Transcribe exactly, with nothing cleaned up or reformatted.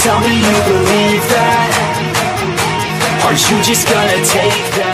Tell me you believe that. Are you just gonna take that?